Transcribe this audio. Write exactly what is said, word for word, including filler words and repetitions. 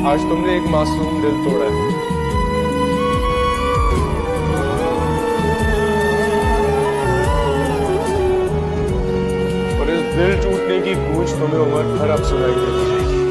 आज तुमने एक मासूम दिल तोड़ा है। और इस दिल टूटने की गूंज तुम्हें उम्र भर अब सुनाई देती रहेगी।